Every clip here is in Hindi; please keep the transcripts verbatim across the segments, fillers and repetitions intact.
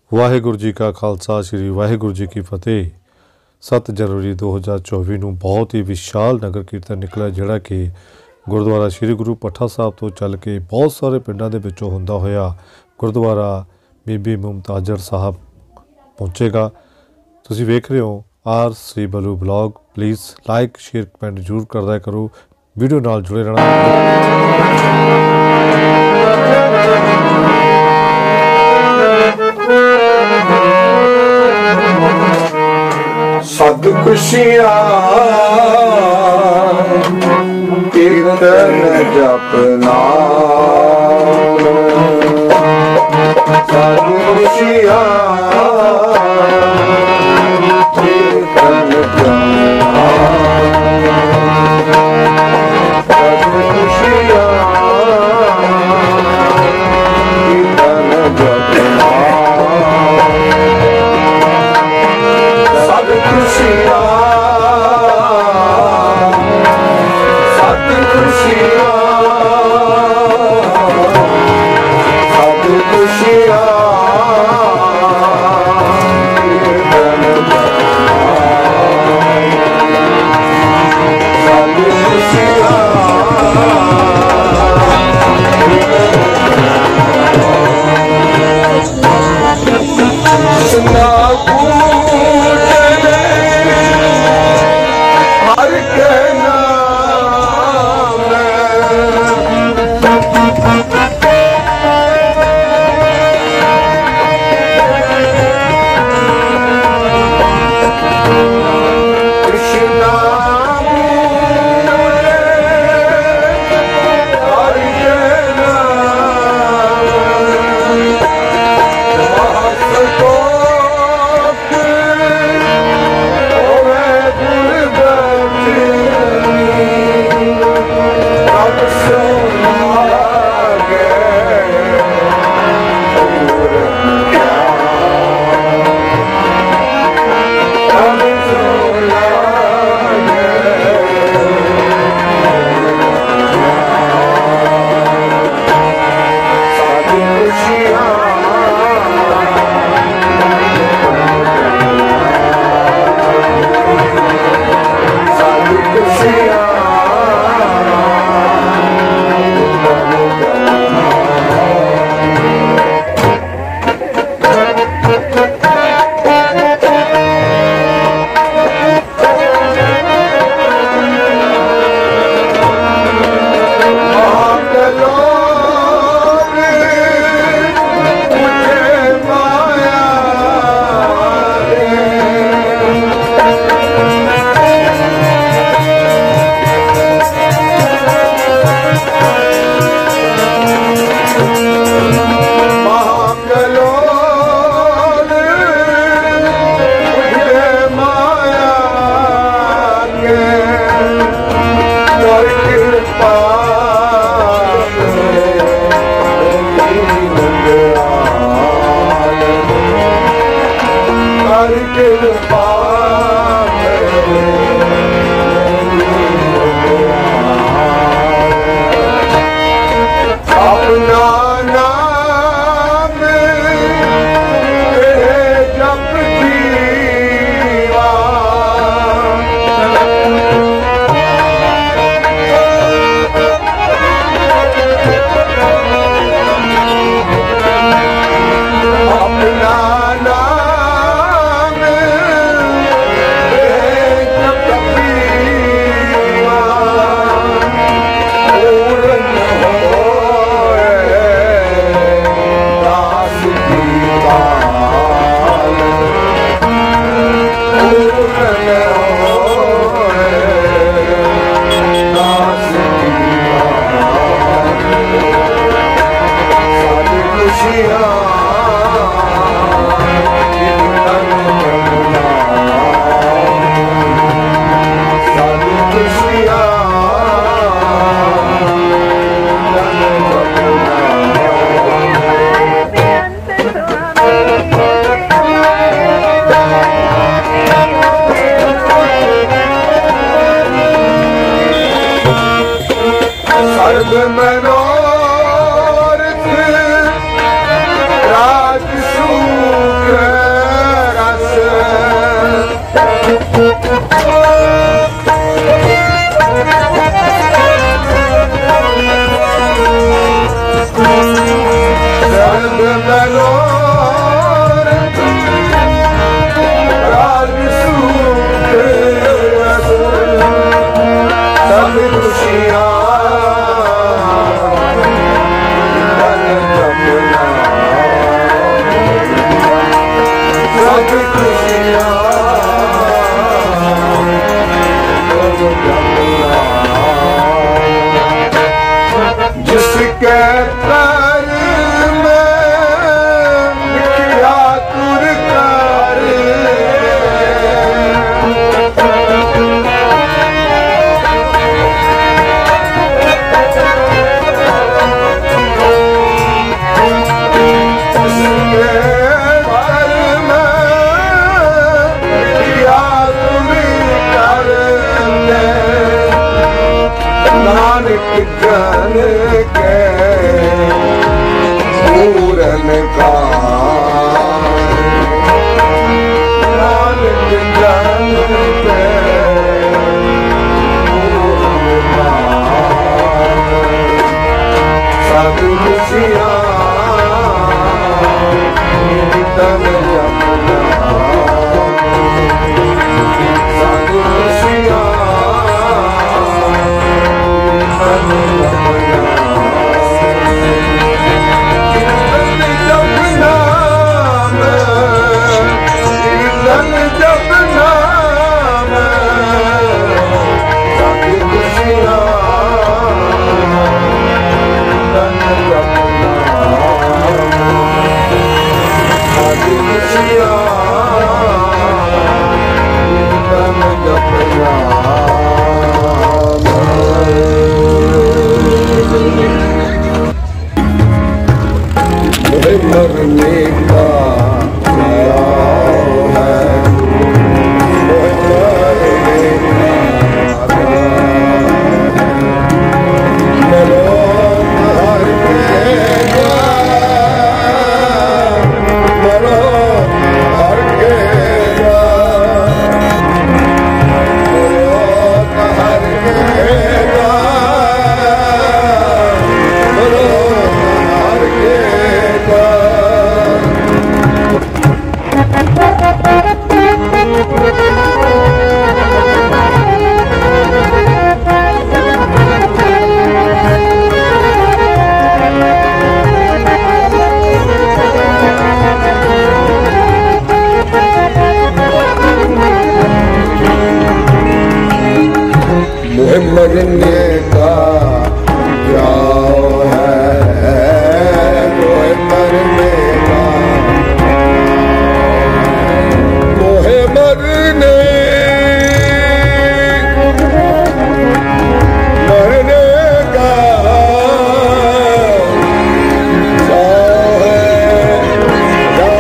वाहिगुरू जी का खालसा श्री वाहिगुरू जी की फतेह। सत्त जनवरी दो हज़ार चौबी ਨੂੰ बहुत ही विशाल नगर कीर्तन निकलिਆ ਜਿਹੜਾ कि गुरुद्वारा श्री गुरु पट्ठा साहब तो चल के बहुत सारे पिंडों के विचों ਹੁੰਦਾ ਹੋਇਆ गुरुद्वारा बीबी मुमताजर साहब पहुँचेगा। तुसीं वेख रहे हो आर सी बलू blog. Please like share comment जरूर करदा करो, वीडियो नाल जुड़े रहना। सत खुशियाँ कीर्तन जपना, सत खुशियाँ कीर्तन जपना, सत खुशियाँ कीर्तन जपना, सत खुशियाँ सत खुशियाँ सत खुशियाँ कीर्तन सत खुशियाँ सुना सर्व मनोरथ राज सुख खुशियाँ धन जपना सब खुशियाँ धन जपना जिसके कर में लिखा तुर कर नानक जन के पूरन का नानक जन के पूरन का सब खुशियाँ तन जपना सब खुशियाँ मरने का क्या है मरने का मरो हर के मरो हर के मरो हर के मरो हर के मरने का क्या है मोहे मरने का मोहे मरने मरने का क्या है क्या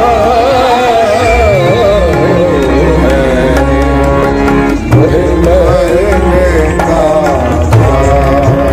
है मोहे मरने का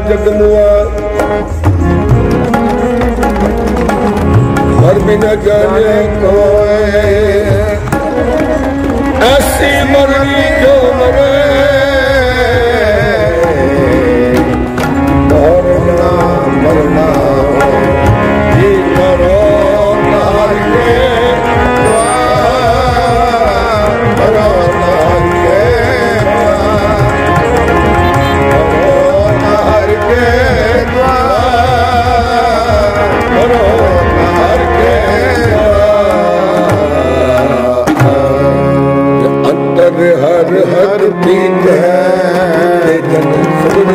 जगमुआ मर भी न जाने कोई ऐसी मरनी जो मरे मरना मरना ये करो नार के करो नार के करो नार के करो नार के अंतर हर हर प्रीत है जन सब